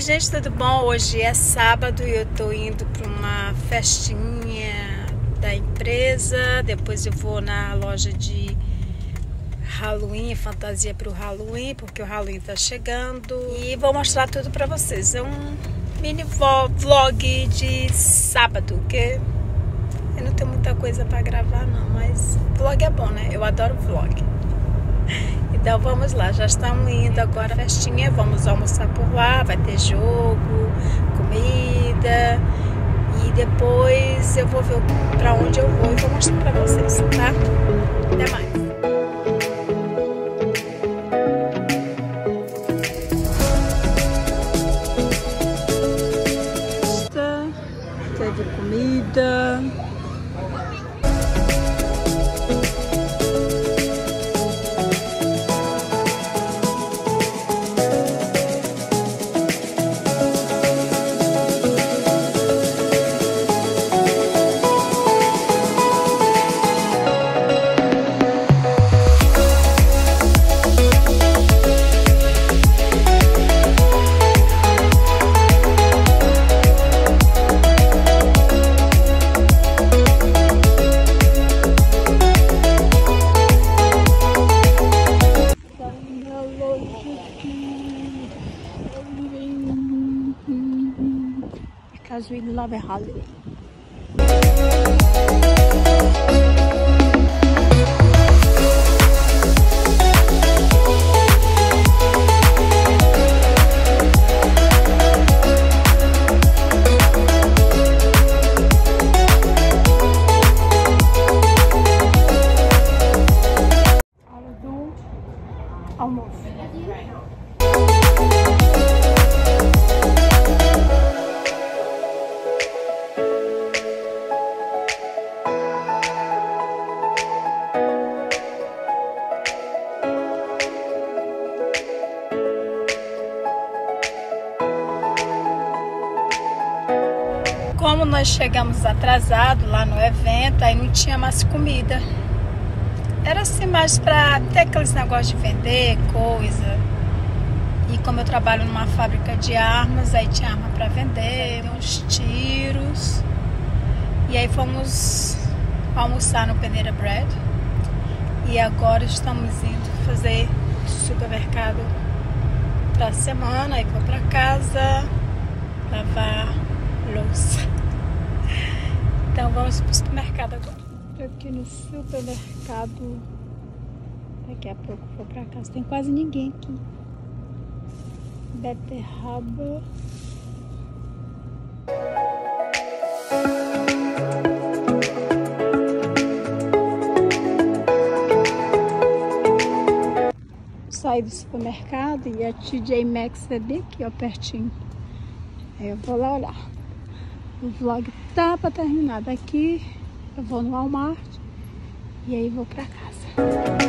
gente, tudo bom? Hoje é sábado e eu tô indo para uma festinha da empresa. Depois eu vou na loja de Halloween, fantasia para o Halloween, porque o Halloween tá chegando. E vou mostrar tudo para vocês. É um mini vlog de sábado, que eu não tenho muita coisa para gravar não, mas vlog é bom, né? Eu adoro vlog. Então vamos lá, já estamos indo agora à festinha, vamos almoçar por lá, vai ter jogo, comida e depois eu vou ver para onde eu vou e vou mostrar para vocês, tá? Até mais! Teve comida. Because we love a holiday. Almoço. Como nós chegamos atrasados lá no evento, aí não tinha mais comida. Era assim mais pra ter aqueles negócios de vender coisa. E como eu trabalho numa fábrica de armas, aí tinha arma pra vender, uns tiros. E aí fomos almoçar no Panera Bread. E agora estamos indo fazer supermercado pra semana. Aí vou pra casa lavar louça. Então vamos pro supermercado agora. Tô aqui no supermercado. Daqui a pouco vou pra casa. Tem quase ninguém aqui. Beterraba. Saí do supermercado e a TJ Maxx é bem aqui, ó, pertinho. Aí eu vou lá olhar. O vlog tá pra terminar. Daqui eu vou no Walmart e aí vou pra casa.